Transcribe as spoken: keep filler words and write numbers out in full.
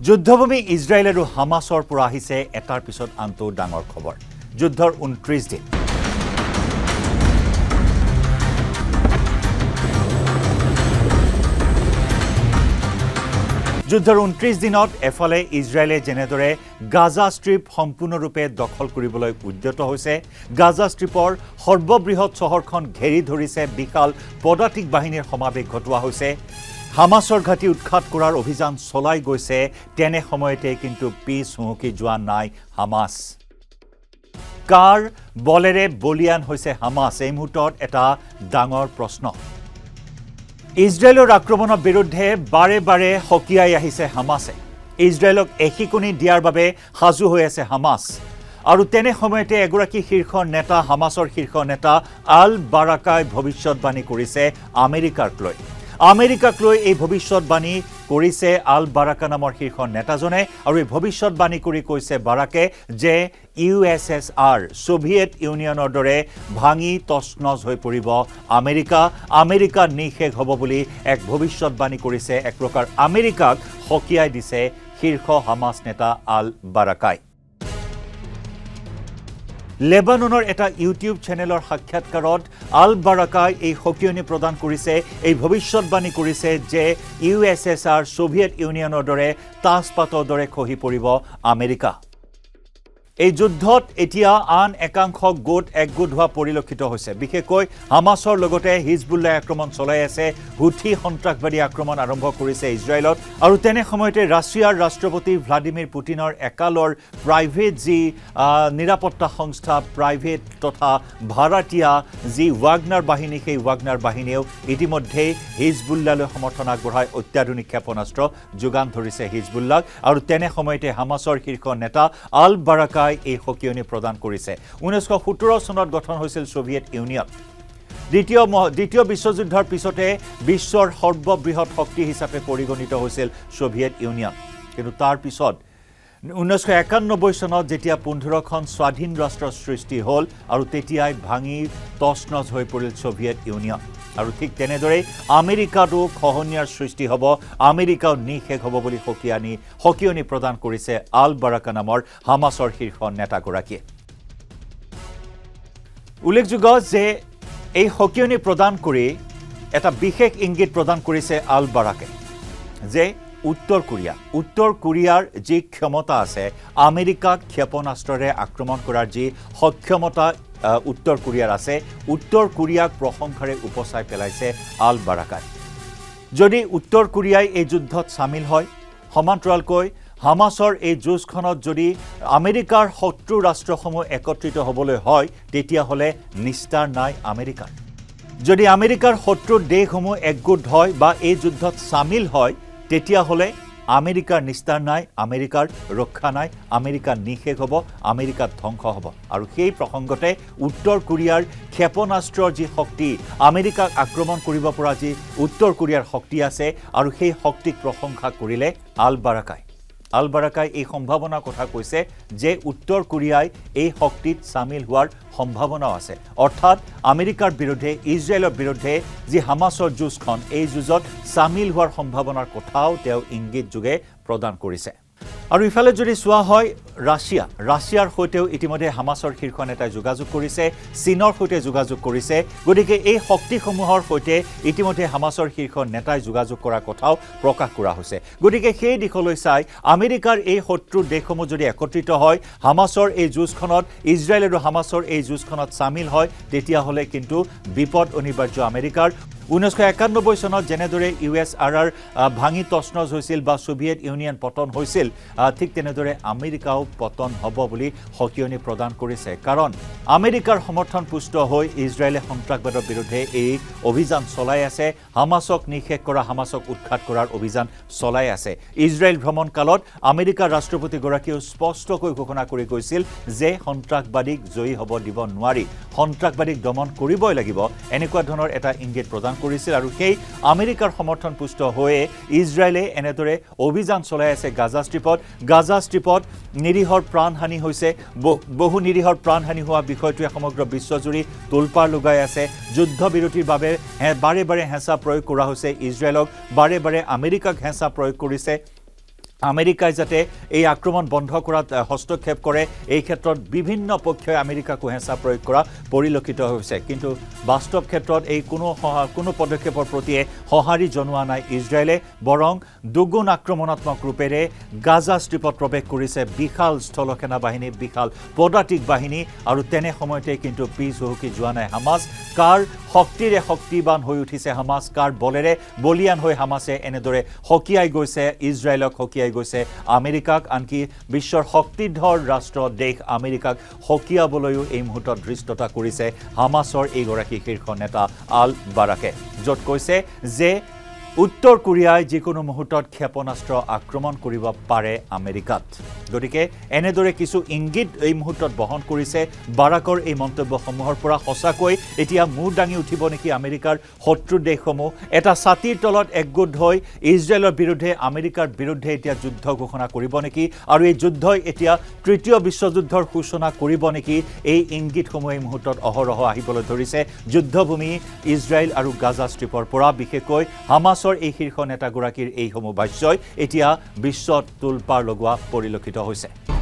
যুদ্ধভূমি Israel আৰু হামাছৰ পৰা আহিছে এটাৰ পিছত আনটো ডাঙৰ খবৰ যুদ্ধৰ ঊনত্ৰিশ দিন যুদ্ধৰ ঊনত্ৰিশ দিনত এফালে ইজৰাইলে জেনেদৰে গাজা ষ্ট্ৰিপ সম্পূৰ্ণৰূপে দখল কৰিবলৈ উদ্যত হৈছে গাজা ষ্ট্ৰিপৰ সৰ্ববৃহৎ চহৰখন ঘেৰি ধৰিছে বিশাল পদাতিক বাহিনীৰ সমাৱেশ ঘটোৱা হৈছে হামাছৰ ঘাটি উৎখাত কৰাৰ অভিযান চলাই গৈছে তেনে সময়তে কিন্তু পিছ হুঁকি যোৱা নাই হামাছ কাৰ বলেৰে বলিয়ান হৈছে হামাছ এই মুহূৰ্তত এটা ডাঙৰ প্ৰশ্ন ইজৰাইলৰ আক্ৰমণৰ বিৰুদ্ধে বাৰে বাৰে হকিয়াই আহিছে হামাছে ইজৰাইলক একিকনি দিয়াৰ বাবে সাজু হৈ আছে হামাছ আৰু তেনে সময়তে এগৰাকী শীৰ্ষ নেতা হামাছৰ শীৰ্ষ নেতা আল বাৰাকাই ভৱিষ্যতবাণী কৰিছে আমেৰিকাৰ লৈ আমেৰিকাক লৈ এই ভৱিষ্যতবাণী কৰিছে আল বাৰাকা নামৰ শীৰ্ষ নেতাজনে আৰু এই ভৱিষ্যতবাণী কৰি কৈছে বাৰাকে যে U S S R Soviet ইউনিয়নৰ দৰে ভাঙি তছনছ হৈ পৰিব আমেৰিকা আমেৰিকা নিশেষ হ'ব বুলি এক ভৱিষ্যতবাণী কৰিছে এক প্ৰকাৰ আমেৰিকাক হকিয়াই দিছে শীৰ্ষ হামাছ নেতা আল বাৰাকাই লেবাননৰ এটা ইউটিউব চেনেলৰ সাক্ষাৎকাৰত আল বাৰাকাই এই হকিয়নি প্ৰদান কৰিছে এই ভৱিষ্যতবাণী কৰিছে যে U S S R Soviet ইউনিয়নৰ দৰে তাজপাতৰ দৰে খহি পৰিব আমেৰিকা এই যুদ্ধত এতিয়া আন একাংশ গোট একগোট হোৱা পৰিলক্ষিত হৈছে বিশেষকৈ হামাছৰ লগতে হিজবুল্লাহ আক্ৰমণ চলাই আছে হুথি সন্ত্ৰাসবাদী আক্ৰমণ আৰম্ভ কৰিছে ইজৰাইলত আৰু তেনে সময়তে ৰাছিয়াৰ ৰাষ্ট্ৰপতি ভ্লাদিমিৰ পুটিনৰ একালৰ প্ৰাইভেট যি নিৰাপত্তা সংস্থা প্ৰাইভেট তথা ভাৰতীয় যি ৱাগনাৰ বাহিনী সেই ৱাগনাৰ বাহিনীও ইতিমধ্যে হিজবুল্লাহলৈ সমৰ্থন আগবঢ়াই অত্যাধুনিক ক্ষেপণাস্ত্ৰ যোগান ধৰিছে হিজবুল্লাহ আৰু তেনে সময়তে হামাছৰ শীৰ্ষ নেতা আল বাৰাকা এই হকিয়নি প্ৰদান কৰিছে ঊনৈশ সোতৰ চনত গঠন হৈছিল সোভিয়েট ইউনিয়ন দ্বিতীয় দ্বিতীয় বিশ্বযুদ্ধৰ পিছতে বিশ্বৰ সৰ্ববৃহৎ শক্তি হিচাপে পৰিগণিত হৈছিল সোভিয়েট ইউনিয়ন কিন্তু তাৰ পিছত ঊনৈশ একানব্বৈ চনত যেতিয়া পোন্ধৰখন স্বাধীন ৰাষ্ট্ৰৰ সৃষ্টি হ'ল আৰু তেতিয়াই ভাঙি তছনছ হৈ পৰিল সোভিয়েট ইউনিয়ন আৰু ঠিক তেনেদৰে আমেৰিকাতো খহনীয়াৰ সৃষ্টি হ'ব আমেৰিকাও নিশেষ হ'ব বুলি হকিয়ানি হকিয়নি প্ৰদান কৰিছে আল বাৰাকা নামৰ হামাছৰ শীৰ্ষ নেতাগৰাকীয়ে উল্লেখযোগ্য যে এই হকিয়নি প্ৰদান কৰি এটা বিশেষ ইংগিত প্ৰদান কৰিছে আল বাৰাকে যে উত্তৰ কোৰিয়া উত্তৰ কোৰিয়াৰ যি ক্ষমতা আছে আমেৰিকাক ক্ষেপণাস্ত্ৰৰে আক্ৰমণ কৰাৰ যি সক্ষমতা উত্তৰ কোৰিয়াৰ আছে উত্তৰ কোৰিয়াক প্ৰশংসাৰে উপচাই পেলাইছে আল বাৰাকাই যদি উত্তৰ কোৰিয়াই এই যুদ্ধত সামিল হয় সমান্তৰালকৈ হামাছৰ এই যুঁজখনত যদি আমেৰিকাৰ শত্ৰু ৰাষ্ট্ৰসমূহ একত্ৰিত হ'বলৈ হয় তেতিয়াহ'লে নিস্তাৰ নাই আমেৰিকাৰ যদি আমেৰিকাৰ শত্ৰু দেশসমূহ একগোট হয় বা এই যুদ্ধত সামিল হয় তেতিয়াহ'লে আমেৰিকাৰ নিস্তাৰ নাই আমেৰিকাৰ ৰক্ষা নাই আমেৰিকা নিশেষ হ'ব আমেৰিকা ধ্বংস হ'ব আৰু সেই প্ৰসংগতে উত্তৰ কোৰিয়াৰ ক্ষেপণাস্ত্ৰৰ যি শক্তি আমেৰিকাক আক্ৰমণ কৰিব পৰা যি উত্তৰ কোৰিয়াৰ শক্তি আছে আৰু সেই শক্তিক প্ৰশংসা কৰিলে আল বাৰাকাই আল বাৰাকাই এই সম্ভাৱনাৰ কথা কৈছে যে উত্তৰ কোৰিয়াই এই শক্তিত সামিল হোৱাৰ সম্ভাৱনা আছে অৰ্থাৎ আমেৰিকাৰ বিৰুদ্ধে ইজৰাইলৰ বিৰুদ্ধে যি হামাছৰ যুঁজখন এই যুঁজত সামিল হোৱাৰ সম্ভাৱনাৰ কথাও তেওঁ ইংগিত যোগে প্ৰদান কৰিছে আৰু ইফালে যদি চোৱা হয় ৰাছিয়া ৰাছিয়াৰ সৈতেও ইতিমধ্যে হামাছৰ শীৰ্ষ নেতাই যোগাযোগ কৰিছে চীনৰ সৈতে যোগাযোগ কৰিছে গতিকে এই শক্তিসমূহৰ সৈতে ইতিমধ্যে হামাছৰ শীৰ্ষ নেতাই যোগাযোগ কৰাৰ কথাও প্ৰকাশ কৰা হৈছে গতিকে সেই দিশলৈ চাই আমেৰিকাৰ এই শত্ৰু দেশসমূহ যদি একত্ৰিত হয় হামাছৰ এই যুঁজখনত ইজৰাইল আৰু হামাছৰ এই যুঁজখনত সামিল হয় তেতিয়াহ'লে কিন্তু বিপদ অনিবাৰ্য আমেৰিকাৰ ঊনৈশ একানব্বৈ চনত যেনেদৰে ইউ এছ আৰ আৰ ভাঙি তছনছ হৈছিল বা সোভিয়েট ইউনিয়ন পতন হৈছিল ঠিক তেনেদৰে আমেৰিকাও পতন হ'ব বুলি হকিয়নি প্ৰদান কৰিছে কাৰণ আমেৰিকাৰ সমৰ্থন পুষ্ট হৈ ইজৰাইলে সন্ত্ৰাসবাদৰ বিৰুদ্ধে এই অভিযান চলাই আছে হামাছক নিশেষ কৰা হামাছক উৎখাত কৰাৰ অভিযান চলাই আছে ইজৰাইল ভ্ৰমণ কালত আমেৰিকাৰ ৰাষ্ট্ৰপতিগৰাকীয়ে স্পষ্টকৈ ঘোষণা কৰি কৈছিল যে সন্ত্ৰাসবাদীক জয়ী হ'ব দিব নোৱাৰি সন্ত্ৰাসবাদীক দমন কৰিবই লাগিব এনেকুৱা ধৰণৰ এটা ইংগিত প্ৰদান কৰিছিল আৰু সেই আমেৰিকাৰ সমৰ্থন পুষ্ট হৈ ইজৰাইলে এনেদৰে অভিযান চলাই আছে গাজা ষ্ট্ৰিপত গাজা ষ্ট্ৰিপত নিৰীহৰ প্ৰাণহানি হৈছে বহু নিৰীহৰ প্ৰাণহানি হোৱা বিষয়টোৱে সমগ্ৰ বিশ্বজুৰি তোলপাৰ লগাই আছে যুদ্ধবিৰতিৰ বাবে বাৰে বাৰে হেঁচা প্ৰয়োগ কৰা হৈছে ইজৰাইলক বাৰে বাৰে আমেৰিকাক হেঁচা প্ৰয়োগ কৰিছে আমেৰিকাই যাতে এই আক্ৰমণ বন্ধ কৰাত হস্তক্ষেপ কৰে এই ক্ষেত্ৰত বিভিন্ন পক্ষই আমেৰিকাকো হেঁচা প্ৰয়োগ কৰা পৰিলক্ষিত হৈছে কিন্তু বাস্তৱ ক্ষেত্ৰত এই কোনো কোনো পদক্ষেপৰ প্ৰতি সঁহাৰি জনোৱা নাই ইজৰাইলে বৰং দুগুণ আক্ৰমণাত্মক ৰূপেৰে গাজা ষ্ট্ৰীপত প্ৰৱেশ কৰিছে বিশাল স্থলসেনা বাহিনী বিশাল পদাতিক বাহিনী আৰু তেনে সময়তে কিন্তু পিছ হুহুকি যোৱা নাই হামাছ কাৰ শক্তিৰে শক্তিবান হৈ উঠিছে হামাছ কাৰ বলেৰে বলিয়ান হৈ হামাছে এনেদৰে হকিয়াই গৈছে ইজৰাইলক হকিয়াই গৈছে আমেৰিকাক আনকি বিশ্বৰ শক্তিধৰ ৰাষ্ট্ৰ দেশ আমেৰিকাক হকিয়াবলৈও এই মুহূৰ্তত দৃষ্টতা কৰিছে হামাছৰ এইগৰাকী শীৰ্ষ নেতা আল বাৰাকে য'ত কৈছে যে উত্তৰ কোৰিয়াই যিকোনো মুহূৰ্তত ক্ষেপণাস্ত্ৰ আক্ৰমণ কৰিব পাৰে আমেৰিকাত গতিকে এনেদৰে কিছু ইংগিত এই মুহূৰ্তত বহন কৰিছে বাৰাকৰ এই মন্তব্যসমূহৰ পৰা সঁচাকৈ এতিয়া মূৰ দাঙি উঠিব নেকি আমেৰিকাৰ শত্ৰু দেশসমূহ এটা ছাতিৰ তলত একগোট হৈ ইজৰাইলৰ বিৰুদ্ধে আমেৰিকাৰ বিৰুদ্ধে এতিয়া যুদ্ধ ঘোষণা কৰিব নেকি আৰু এই যুদ্ধই এতিয়া তৃতীয় বিশ্বযুদ্ধৰ সূচনা কৰিব নেকি এই ইংগিতসমূহ এই মুহূৰ্তত অহৰহ আহিবলৈ ধৰিছে যুদ্ধভূমি ইজৰাইল আৰু গাজা ষ্ট্ৰীপৰ পৰা বিশেষকৈ হামাছ এই শীৰ্ষ নেতাগৰাকীৰ এইসমূহ ভাষ্যই এতিয়া বিশ্বত তুলপাৰ লগোৱা পৰিলক্ষিত হৈছে